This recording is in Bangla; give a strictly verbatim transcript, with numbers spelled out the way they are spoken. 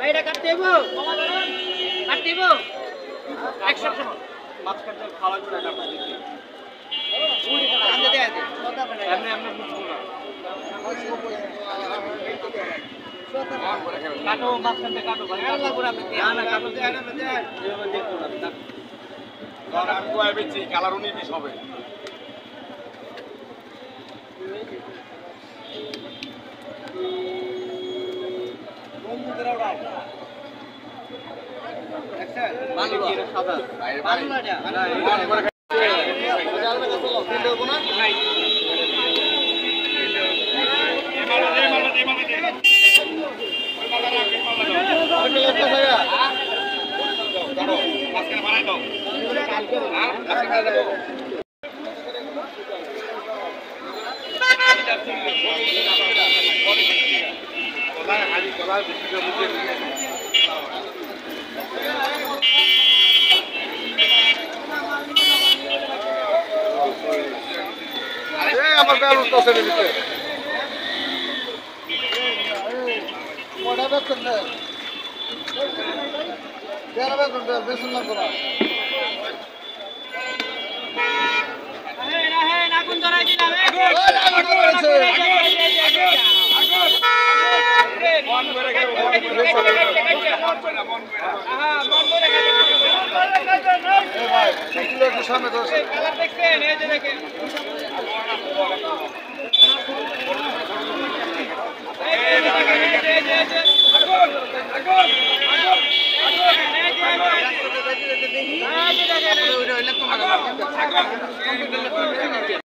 ভাই এটা কাটতে দেবো কাটতে দেবো একশো মাছ কাটতে খাওয়া করে কাটতে দিচ্ছি এমনি এমনি বুঝবো না কাটো মাছ কাটতে কাটো ভাই আর লাগবে আপনি না না কাটো দেন না দেন এভাবে দেখো না কাটো আর কোয়া বেচি কালার উনিশ হবে বন্ধুদের ওড়াও আচ্ছা ভালো কি এটা সাদা ভালো না এটা না দেবো না ভাই আমার ব্যবস্থা আছে ভিতরে ওটা বেতন দেয় যারা বেতন দেয় বেতন না করা আগুন ধরাই দিলাম আগুন ধরাইছে মন করে গেল মন করে মন করে হ্যাঁ মন করে গেল এ ভাই সেগুলো একটু সামনে ধরো কালার দেখছেন এই যে দেখেন এই যে দেখেন এই যে এই যে আগুন আগুন আগুন আগুন এই যে এই যে দেখেন ওইটা হইলে তোমার আগুন